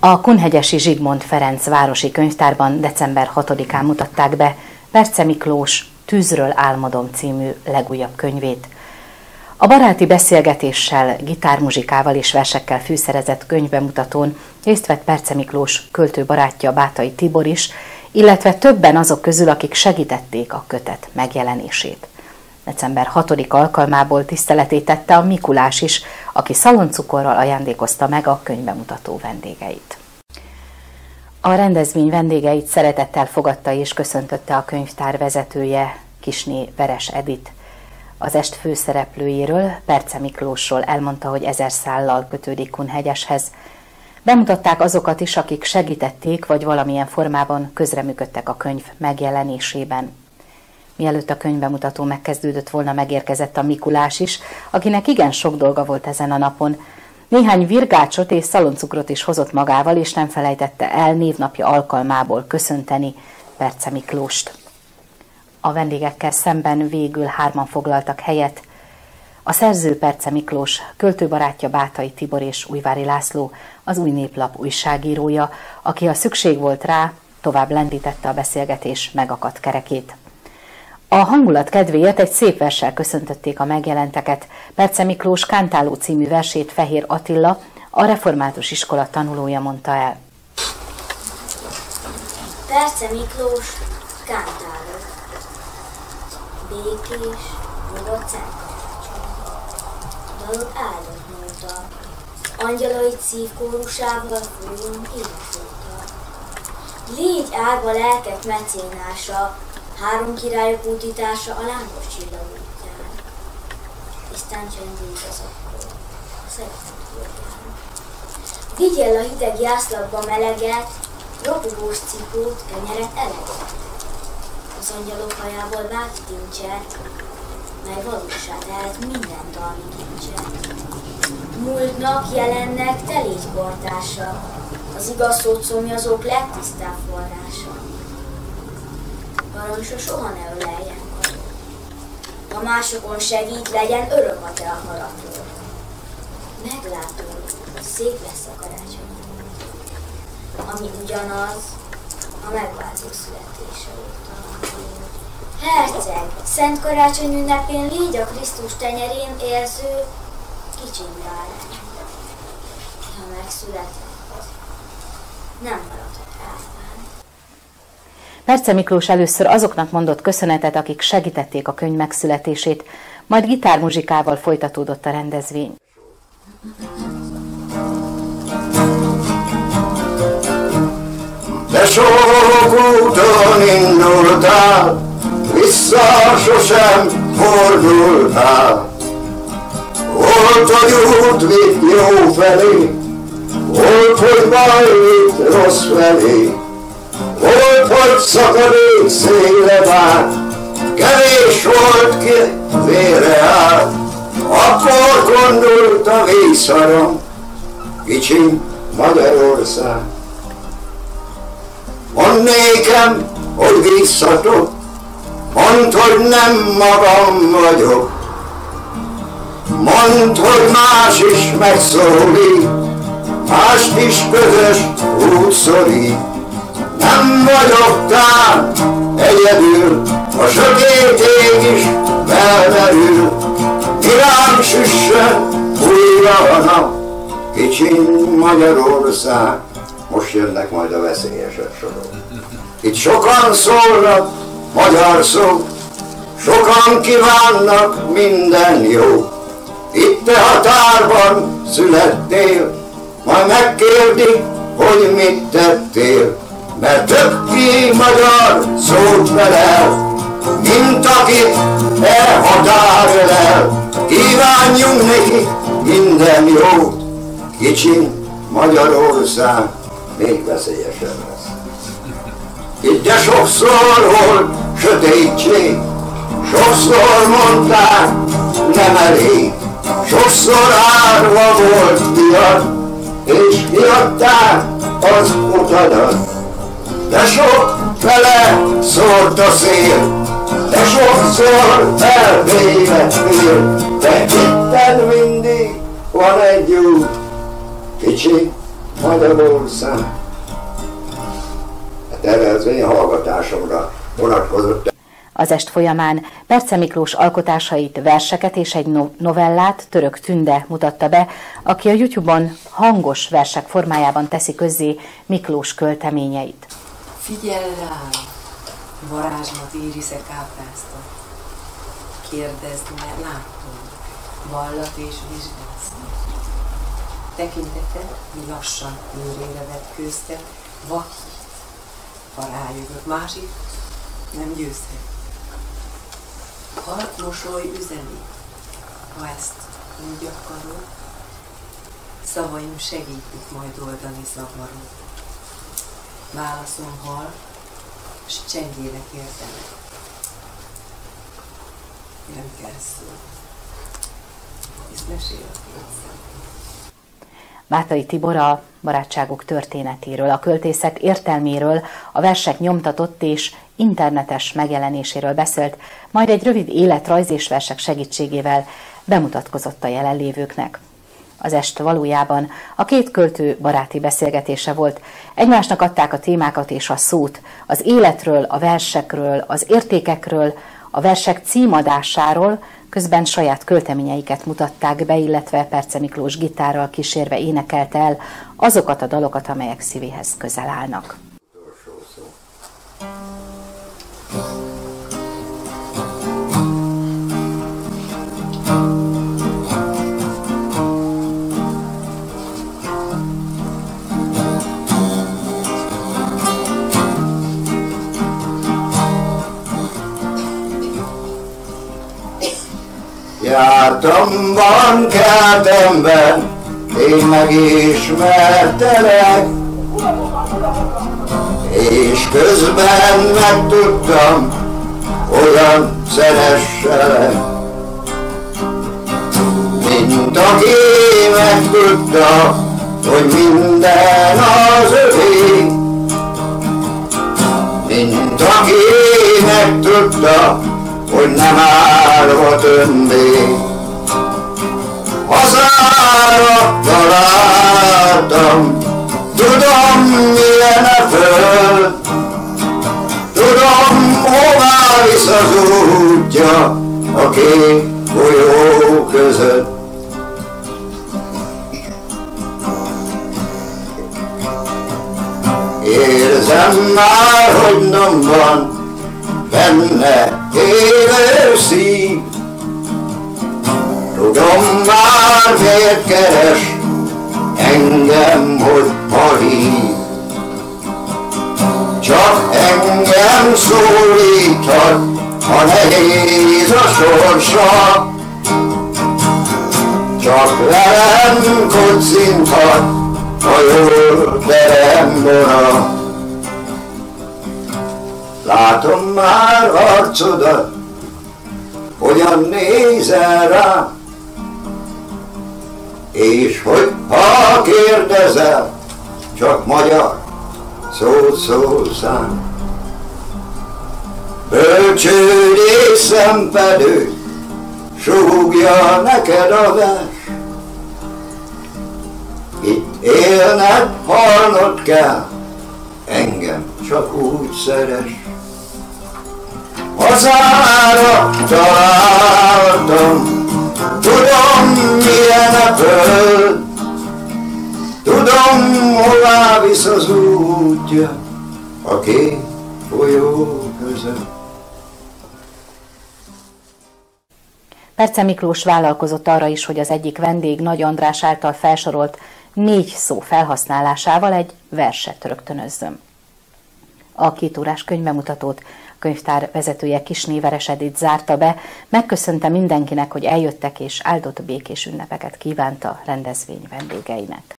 A Kunhegyesi Zsigmond Ferenc városi könyvtárban december 6-án mutatták be Perce Miklós Tűzről álmodom című legújabb könyvét. A baráti beszélgetéssel, gitármuzsikával és versekkel fűszerezett könyvbemutatón részt vett Perce Miklós költő barátja, Bátai Tibor is, illetve többen azok közül, akik segítették a kötet megjelenését. December 6. alkalmából tiszteletét tette a Mikulás is, aki szaloncukorral ajándékozta meg a könyvbemutató vendégeit. A rendezvény vendégeit szeretettel fogadta és köszöntötte a könyvtár vezetője, Kisné Veres Edith. Az est főszereplőjéről, Perce Miklósról elmondta, hogy 1000 szállal kötődik Kunhegyeshez. Bemutatták azokat is, akik segítették, vagy valamilyen formában közreműködtek a könyv megjelenésében. Mielőtt a könyvbemutató megkezdődött volna, megérkezett a Mikulás is, akinek igen sok dolga volt ezen a napon. Néhány virgácsot és szaloncukrot is hozott magával, és nem felejtette el névnapja alkalmából köszönteni Perce Miklóst. A vendégekkel szemben végül 3-an foglaltak helyet. A szerző Perce Miklós, költőbarátja Bátai Tibor és Újvári László, az Új Néplap újságírója, aki, ha szükség volt rá, tovább lendítette a beszélgetés megakadt kerekét. A hangulat kedvéért egy szép verssel köszöntötték a megjelenteket. Perce Miklós Kántáló című versét Fehér Attila, a református iskola tanulója mondta el. Perce Miklós Kántáló. Békés, nyugodt szentkarácsony. Dalok áldott nóta. Angyalait szívkórusával fújjon életóta. Légy árva lelkek mecénása, 3 királyok útítása a lángos csillag útján. Isten csendült az akkor, a szeretet útján. Vigyél a hideg jászlagba meleget, ropogós cipőt, kenyeret, eleget. Az angyalok hajából vált tincset, mely valósá tehet minden dalmi kincset. Múltnak, jelennek te légy kortása, az igaz szót szomjazók legtisztább forrása. Parancsa soha ne öleljen karod. Ha másokon segít, legyen öröm a te akaratod. Meglátod, szép lesz a karácsony, ami ugyanaz a megváltó születése óta. Herceg, szent karácsony ünnepén légy a Krisztus tenyerén érző kicsiny bárány. Ha megszületett, nem maradhat árván. Perce Miklós először azoknak mondott köszönetet, akik segítették a könyv megszületését, majd gitármuzsikával folytatódott a rendezvény. De sok úton indultál, vissza sosem fordultál. Volt, hogy út vitt jó felé, volt, hogy baj vitt rossz felé. Volt, hogy szakadék széle vált, kevés volt, ki vére állt. Akkor gondolt a vízharam, kicsim Magyarország. Mondd nékem, hogy visszatok, mondd, hogy nem magam vagyok. Mondd, hogy más is megszólít, mást is közös út szorít. Nem vagyok tán egyedül, a sötét ég is felmerül. Irám süssön újra a nap, kicsiny Magyarország. Most jönnek majd a veszélyesebb sorok. Itt sokan szólnak magyar szó, sokan kívánnak minden jó. Itt te határban születtél, majd megkérdik, hogy mit tettél. Mert több ki magyar szót felel, mint akit határ ölel. Kívánjunk neki minden jót, kicsin Magyarország még veszélyesebb lesz. Itt de sokszor volt sötétség, sokszor mondták nem elég, sokszor árva volt miatt, és kiadták az utadat. De sok fele szólt a szél, de sokszor elvélettél, de itten mindig van egy út, kicsi Magyarország. Hát erre az én hallgatásomra vonatkozott. Az est folyamán Berce Miklós alkotásait, verseket és egy novellát Török Tünde mutatta be, aki a YouTube-on hangos versek formájában teszi közzé Miklós költeményeit. Figyelj rám, varázslat érisze kápráztat, kérdezd, mert látom, vallat és vizsgáztat. Tekinteted, mi lassan őrére vetkőztet, vakít, ha rájövök, másik nem győzhet. Harcmosoly üzeni, ha ezt úgy akarod, szavaim segítik majd oldani zavarod. Válaszom hal, s csendjének érdenek. Nem kell szó. Hisz mesél a kétszer. Mátai Tibor a barátságok történetéről, a költészet értelméről, a versek nyomtatott és internetes megjelenéséről beszélt, majd egy rövid életrajz és versek segítségével bemutatkozott a jelenlévőknek. Az est valójában a két költő baráti beszélgetése volt. Egymásnak adták a témákat és a szót, az életről, a versekről, az értékekről, a versek címadásáról, közben saját költeményeiket mutatták be, illetve Berce Miklós gitárral kísérve énekelte el azokat a dalokat, amelyek szívéhez közel állnak. Jártam bankertemben, én megismertelek, és közben megtudtam, olyan szeresselek, mint aki megtudta, hogy minden az övé, mint aki megtudta, hogy nem állva többé. Hazára találtam, tudom milyen a föld, tudom hová visz az útja a két folyó között. Érzem már, hogy nem van benne élő szív, tudom már miért keres engem, hogy ha hív. Csak engem szólíthat, ha nehéz a sorsa, csak velem kocinthat, ha jól terem vonat. Látom már arcodat, hogyan nézel rá, és hogy ha kérdezel, csak magyar szót szólszám. Bölcsőd és szenvedő, súgja neked a vers. Itt élned, halnod kell, engem csak úgy szeres. Hazára találtam, tudom milyen a föld, tudom hová visz az útja a két folyó között. Berce Miklós vállalkozott arra is, hogy az egyik vendég Nagy András által felsorolt 4 szó felhasználásával egy verset rögtönözzön. A 2 órás könyvbemutatót a könyvtár vezetője Kisné Veres Edith zárta be, megköszönte mindenkinek, hogy eljöttek, és áldott békés ünnepeket kívánta rendezvény vendégeinek.